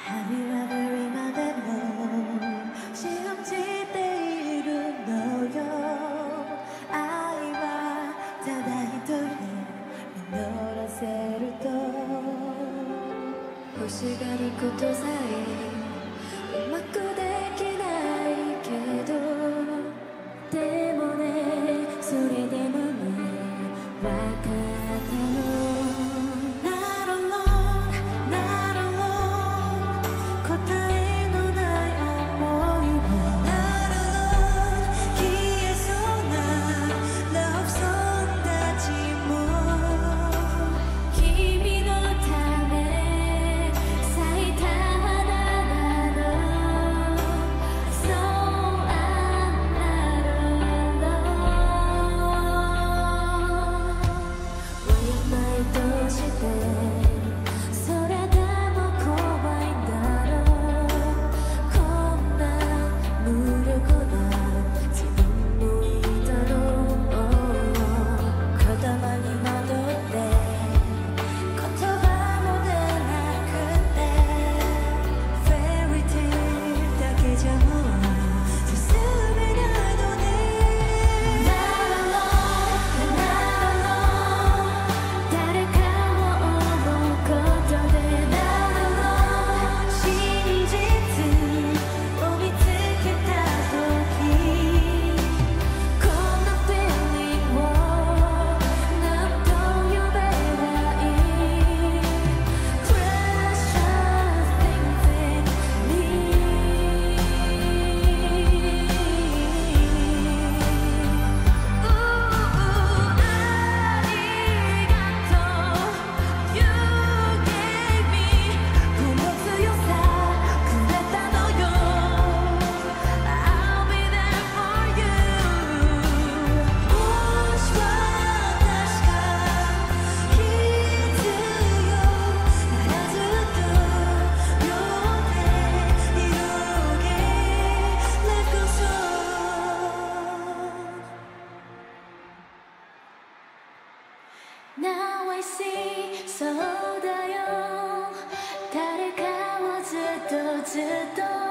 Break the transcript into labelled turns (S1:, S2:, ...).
S1: Have you ever 今でも信じているのよ。愛はただ一人実らせると欲しがることさえうまくできないけど、でもね、それでもね、分かったの。Not alone, not alone 答えのない想いも Not alone 消えそうな Love song たちも君のため咲いた花なの。So I'm not alone 親前としてそれでも怖いんだろう。こんな無力な自分もいいだろう。頭に戻って言葉も出なくて Fairy tale だけじゃもう進めないのね。Not alone, not alone 誰かを思うことで Not alone 真実を見つけた時、こんな feeling を何と呼べばいい Precious things in me ありがとう You gave me この強さくれたのよ。I'll be there for you もし私が必要ならずっと両手広げ Life goes on Now I see そうだよ、誰かをずっとずっと